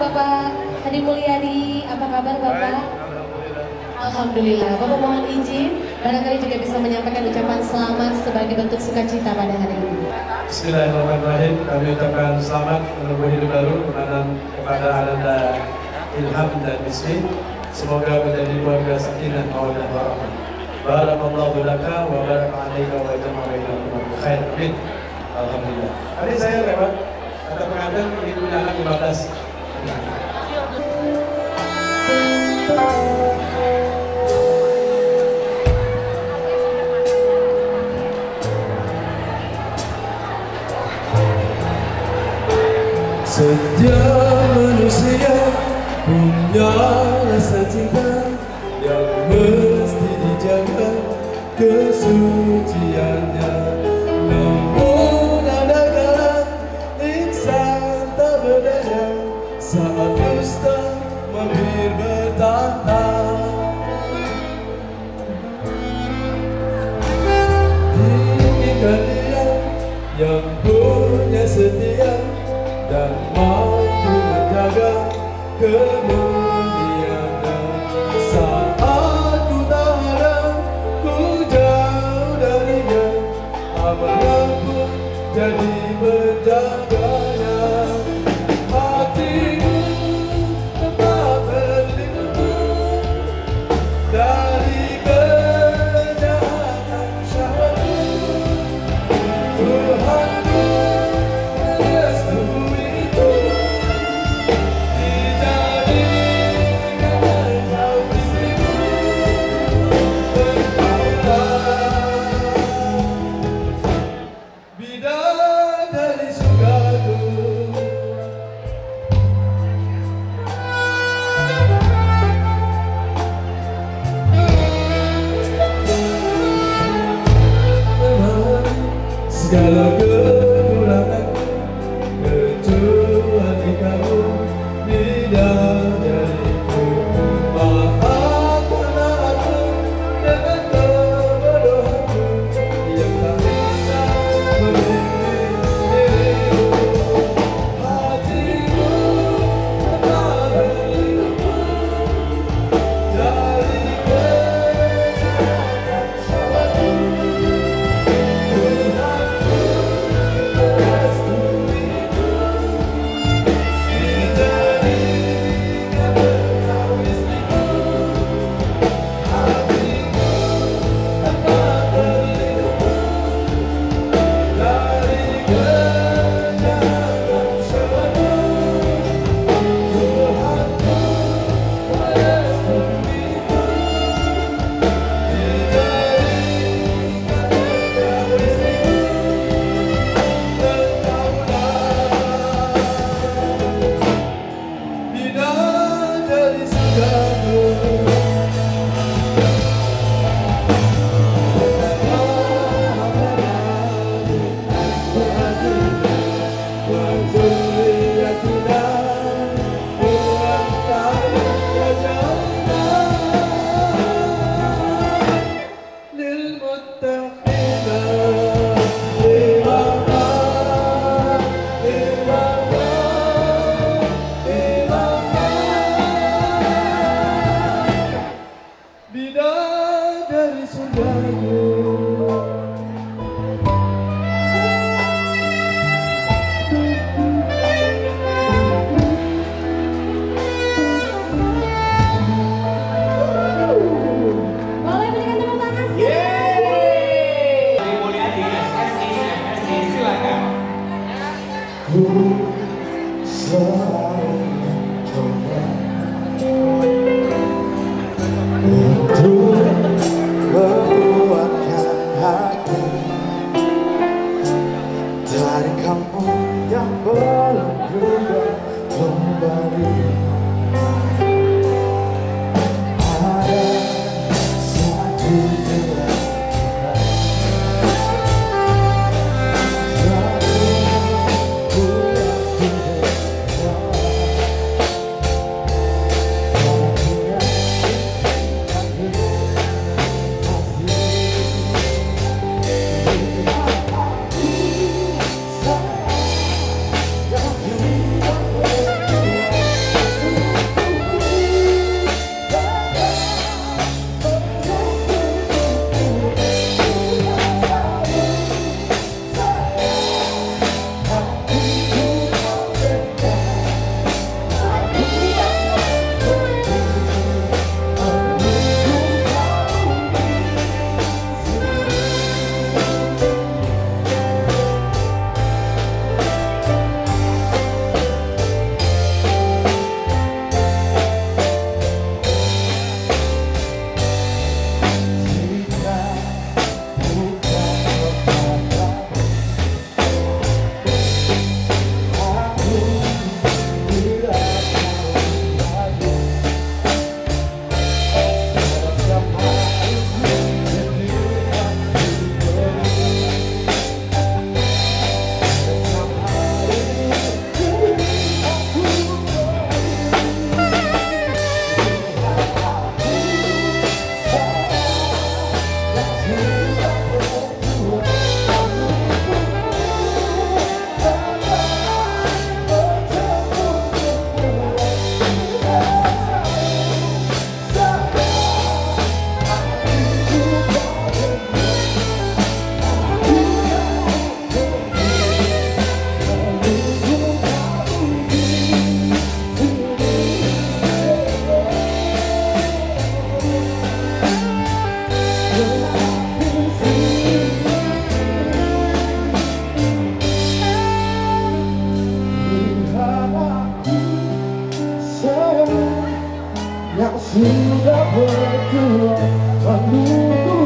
Bapak Hadi Mulyadi. Apa kabar Bapak? Alhamdulillah. Bapak mohon izin, barangkali juga bisa menyampaikan ucapan selamat sebagai bentuk sukacita pada hari ini. Bismillahirrahmanirrahim. Kami ucapkan selamat menempuh hidup baru kepada Ananda Ilham dan Bismi. Semoga menjadi keluarga sakinah mawaddah warahmah. Barakallahu laka wa baraka alaika wa jama'a bainakum bil khair. Amin. Alhamdulillah. Tadi saya lewat kata pengantin ini punya anak 15. Setiap manusia punya rasa cinta yang mesti dijaga kesuciannya. Namun ada kala insan tak berdaya saat dusta mampir bertahta. Inginkan dia yang punya setia dan mampu menjaga kemuliaannya. Saat ku tak ada, ku jauh darinya, amanah pun jadi penjaganya. Hatiku tetap berlindung dari kejahatan syahwatku. Tuhanku segala kekuranganku kecuali kamu bidadariku. Maafkanlah aku dengan kebodohanku yang tak bisa memimpin dirimu. Hatiku tetap berlindung dari kejahatan syahwatku. Bidadari surgaku. Boleh berikan tepuk tangan sih? Silakan. Ku selalu coba untuk menguatkan hati dari kamu yang belum juga kembali. Ada satu jalan sudah berjuang menunggu